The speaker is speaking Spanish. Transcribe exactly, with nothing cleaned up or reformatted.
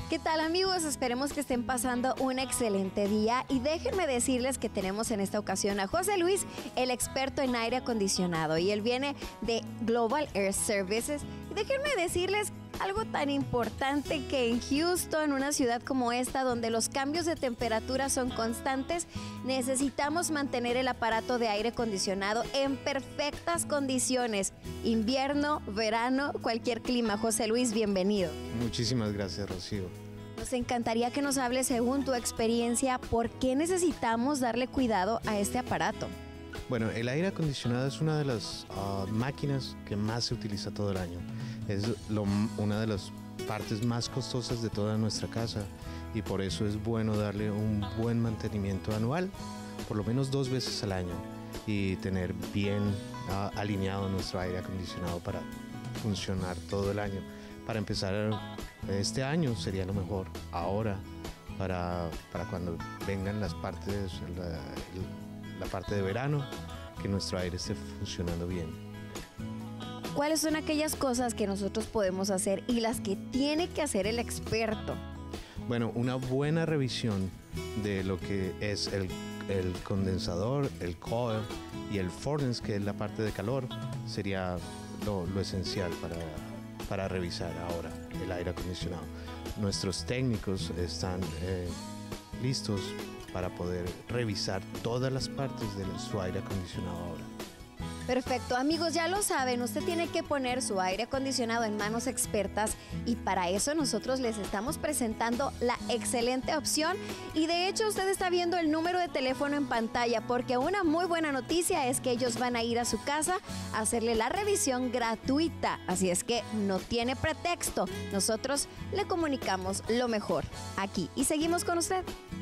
¿Qué tal, amigos? Esperemos que estén pasando un excelente día y déjenme decirles que tenemos en esta ocasión a José Luis, el experto en aire acondicionado, y él viene de Global Air Services. Y déjenme decirles algo tan importante que en Houston, una ciudad como esta, donde los cambios de temperatura son constantes, necesitamos mantener el aparato de aire acondicionado en perfectas condiciones. Invierno, verano, cualquier clima. José Luis, bienvenido. Muchísimas gracias, Rocío. Nos encantaría que nos hables, según tu experiencia, ¿por qué necesitamos darle cuidado a este aparato? Bueno, el aire acondicionado es una de las uh, máquinas que más se utiliza todo el año. Es lo, una de las partes más costosas de toda nuestra casa y por eso es bueno darle un buen mantenimiento anual, por lo menos dos veces al año, y tener bien uh, alineado nuestro aire acondicionado para funcionar todo el año. Para empezar este año sería lo mejor, ahora, para, para cuando vengan las partes, la, la parte de verano, que nuestro aire esté funcionando bien. ¿Cuáles son aquellas cosas que nosotros podemos hacer y las que tiene que hacer el experto? Bueno, una buena revisión de lo que es el, el condensador, el coil y el furnace, que es la parte de calor, sería lo, lo esencial para, para revisar ahora el aire acondicionado. Nuestros técnicos están eh, listos para poder revisar todas las partes de su aire acondicionado ahora. Perfecto, amigos, ya lo saben, usted tiene que poner su aire acondicionado en manos expertas y para eso nosotros les estamos presentando la excelente opción y de hecho usted está viendo el número de teléfono en pantalla porque una muy buena noticia es que ellos van a ir a su casa a hacerle la revisión gratuita, así es que no tiene pretexto, nosotros le comunicamos lo mejor aquí y seguimos con usted.